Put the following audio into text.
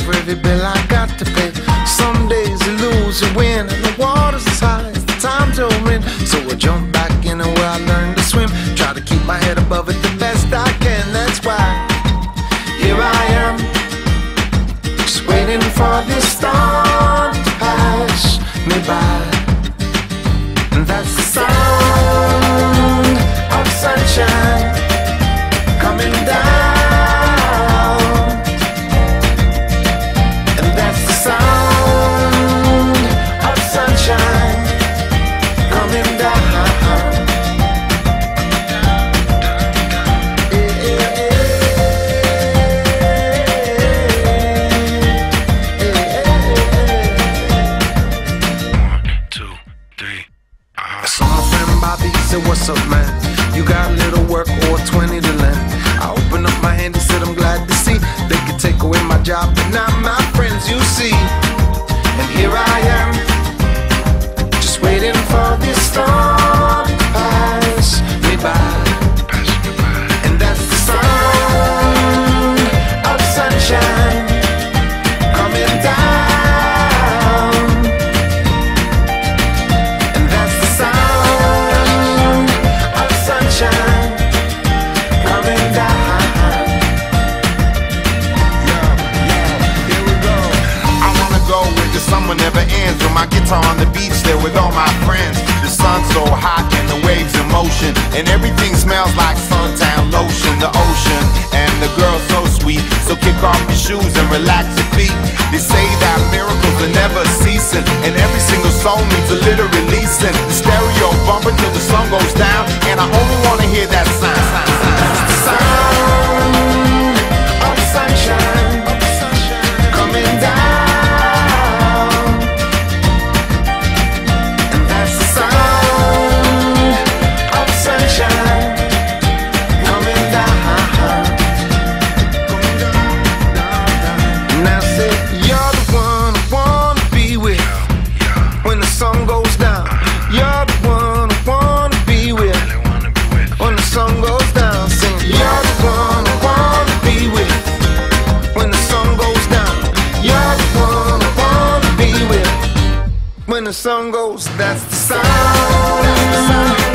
for every bill I got to pay. Some days you lose, you win, and the water's as high as the times you're in. So I jump back in where I learned to swim. Try to keep my head above it the best I can. That's why here I am, just waiting for this storm to pass me by. And that's the sound of sunshine coming down. And that's the sound of sunshine coming down. So my friend Bobby said, what's up, man? You got a little work or 20 to lend? I opened up my hand, he said, I'm glad to see they could take away my job, but not my friends, you see. And here I am, just waiting for this storm to pass me by. And that's the sound of sunshine coming down. Summer never ends with my guitar on the beach there with all my friends. The sun's so hot and the waves in motion, and everything smells like suntan lotion. The ocean and the girl so sweet, so kick off your shoes and relax your feet. They say that miracles are never ceasing, and every single song needs a little releasing. The stereo bumping till the sun goes down, and I only wanna hear that sound. That's the sound of sunshine coming down. When the sun goes, that's the sound.